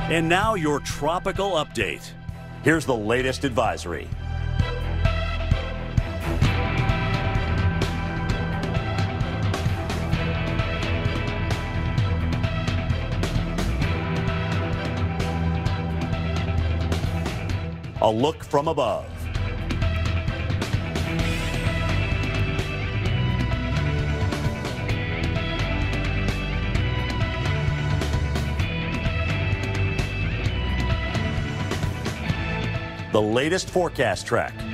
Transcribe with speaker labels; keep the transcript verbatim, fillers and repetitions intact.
Speaker 1: And now your tropical update. Here's the latest advisory. A look from above. The latest forecast track.